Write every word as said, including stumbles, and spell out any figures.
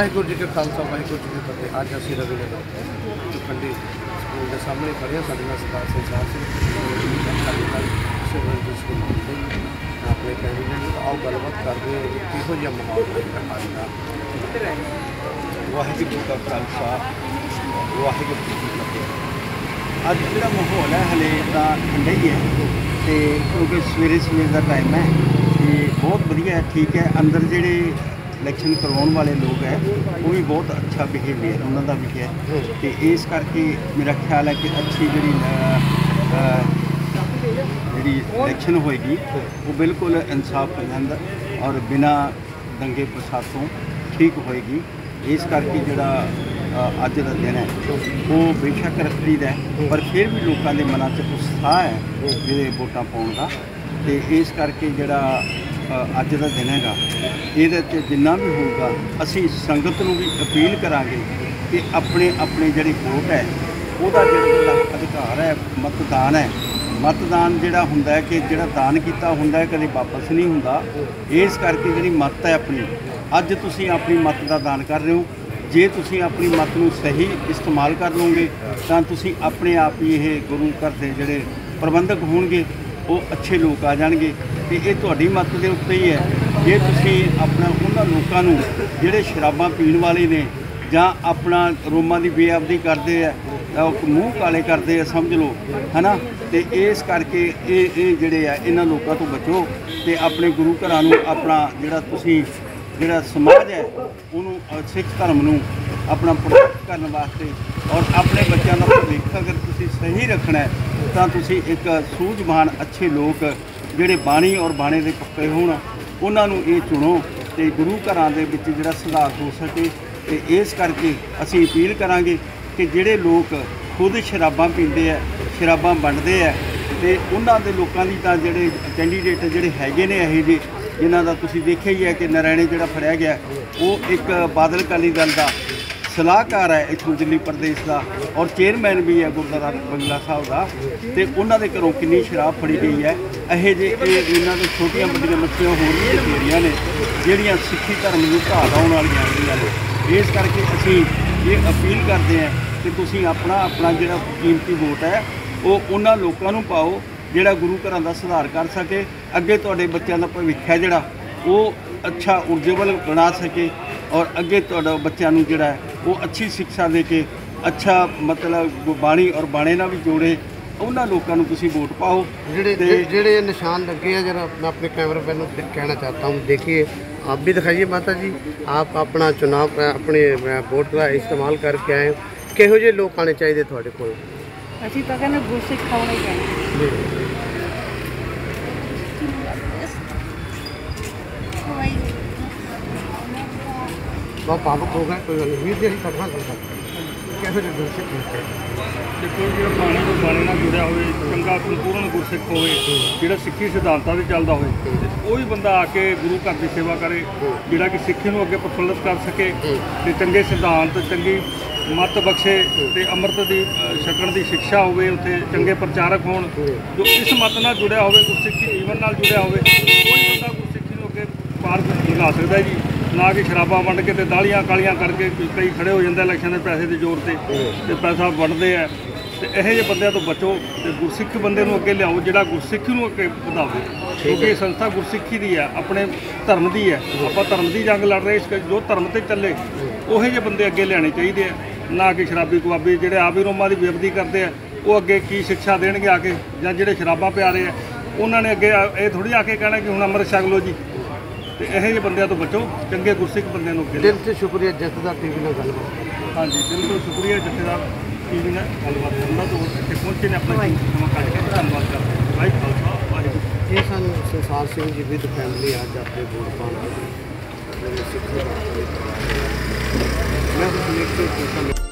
वाहिगुरू जी का खालसा वाहिगुरू जी की फतेह। अज असीं रवि नगर खंडी स्कूल के सामने खड़े हैं। साडे नाल सरदार संसार सिंह अकाली दल सिविल स्कूल अपने कैंडीडेट आओ गलबात करते हैं कि किहो जिहा माहौल है अकाली दल। वाहिगुरू जी का खालसा वाहिगुरू जी की फतेह। अज जो माहौल है हले तो ठंडा ही है, तो क्योंकि सवेरे सवेर का टाइम है, तो बहुत वधिया है, ठीक है। अंदर जोड़े इलैक्शन करवाने वाले लोग हैं वो भी बहुत अच्छा बिहेवियर उन्होंने भी है, तो इस करके मेरा ख्याल है कि अच्छी जी जी इलैक्शन होएगी वो बिल्कुल इंसाफ पसंद और बिना दंगे फसादों ठीक होएगी। इस करके जोड़ा अज का दिन है वो बेशक रखीद है, पर फिर भी लोगों के मन च उत्साह है जो वोटां पाने का। तो इस करके जोड़ा अज का दिन है ये जिन्ना भी होगा असी संगत को भी अपील करांगे कि अपने अपने जी वोट है वह जो अधिकार है मतदान है, मतदान जोड़ा होंदा है कि जोड़ा दान किया होंदा है कभी वापस नहीं होंदा। इस करके जी मत है अपनी अज तुसी अपनी मत का दान कर रहे हो, जे तुसी अपनी मत को सही इस्तेमाल कर लोगे तो तुसी अपने आप ही ये गुरु घर के जोड़े प्रबंधक होंगे वो अच्छे लोग आ जाएंगे। तो ये तुहाडी मत के उत्ते ही है। जे तुसी अपना उन्होंने लोगों को जोड़े शराबां पीण वाले ने जां अपना रोमां की बेअबदी करते हैं मूँह काले करते हैं समझ लो है ना, तो इस करके ये जोड़े है इन्होंने लोगों तो बचो तो अपने गुरु घरां नूं अपना जोड़ा तुसी जोड़ा समाज है उन्होंने सिख धर्म नूं अपना प्रोटेक्ट करने वास्ते और अपने बच्चों का भविख अगर तुसी सही रखना है तो तुसी एक सूझवान अच्छे लोग जोड़े बाणी और बाणे के पक्के होण उन्होंने ये चुनो तो गुरु घरां दे विच जिहड़ा सुधार हो सके। तो इस करके असी अपील करांगे कि जिहड़े लोग खुद शराबां पींदे है शराबां वंडदे है तो उन्होंने लोगों की तां जिहड़े कैंडीडेट जिहड़े हैगे ने इहो जिहे जिन्हां दा तुसीं देखिया ही है कि नारायणी जिहड़ा फड़िया गया वो एक बादल अकाली दल का सलाहकार है इत्थों दिल्ली प्रदेश का और चेयरमैन भी है गुरुद्वारा बंगला साहब का। तो उन्होंने घरों कितनी शराब फड़ी गई है यह जे इन्हों के छोटिया बड़िया मछलियां होर भी बथेरियां ने जिहड़ियां सिक्खी धर्म को घा लाने वालियां आंदियां ने। इस करके असी ये अपील करते हैं कि तुसीं अपना अपना जिहड़ा कीमती वोट है वो उन्हां लोकां नूं पाओ जिहड़ा गुरु घरां दा सुधार कर सके, अगे तुहाडे बच्चों का भविख है जिहड़ा वो अच्छा उर्जेवल बना सके और अगे तुहाडा बच्चों नूं जिहड़ा वो अच्छी शिक्षा दे के अच्छा मतलब बाणी और बाणे नाल भी जोड़े उन्होंने लोगों को तुसीं वोट पाओ। जिहड़े जिहड़े निशान लगे हैं जरा मैं अपने कैमरा मैन को कहना चाहता हूँ, देखिए आप भी दिखाइए माता जी, आप अपना चुनाव अपने वोट का इस्तेमाल करके आए, किहो जिहे लोग आने चाहिए तुहाडे कोल? ਅਸੀਂ ਤਾਂ ਕਹਿੰਦੇ ਗੁਰਸਿੱਖ ਹੋਣੇ ਚਾਹੀਦੇ। बहुत भावुक हो गए, कोई गल नहीं जी कटना चाहता किहो जिहे गुरसिੱਖ होते देखो जो बाणी तो बाणी नाल जुड़िया होवे चंगा संपूर्ण गुरसिੱਖ होवे जिहड़ा सिੱਖੀ सिद्धांतां ते चलदा होवे कोई बंदा आके गुरु घर की सेवा करे जिहड़ा कि सिੱਖੀ नूं अगे प्रफुल्लित कर सके ते चंगे सिद्धांत चंगी मत बख्शे ते अमृत की छकण की शिक्षा होवे उत्थे चंगे प्रचारक होण जो इस मत नाल जुड़िया होवे गुरसिੱਖੀ जीवन नाल जुड़िया होवे कोई बंदा गुरसिੱਖੀ नूं अगे पार लगा सकदा है जी, ना कि शराबां वंड के दालियां कालियां करके कई खड़े हो जाते इलैक्शन के पैसे के जोर से ते पैसा वंडते हैं। तो यह जे बंदे तो बचो तो गुरसिੱਖ बंदे नूं अगे लियाओ जिहड़ा गुरसिੱਖੀ नूं अगे वधावे, क्योंकि ये संस्था गुरसिੱਖੀ दी है अपने धर्म की है। आपां धर्म की जंग लड़ रहे, इस जो धर्म से चले उहे जे बंदे अगे लियाने चाहिए, ना कि शराबी कबाबी जिहड़े आप ही रोमां की बेअदबी करते हैं वो अगे की शिक्षा देणगे आके, जां जिहड़े शराबां पिया रहे हैं उन्होंने अगे ये थोड़ी आके कहना कि हुण अमृत छक लो जी। तो यह जे बंदे तो बचो चंगे गुरसिੱਖ बंदे नूं दिल से शुक्रिया जथेदार टीवी नाल गलबात। हाँ जी दिल तो शुक्रिया जथेदार टीवी ने गलबात करना तो इत्थे पहुंचे ने अपना समा कट के धन्यवाद करते हैं। भाई खालसा वाहिगुरू। ये son Sansar Singh ji with family अज अपने वोट पाने मैं कुछ लिख के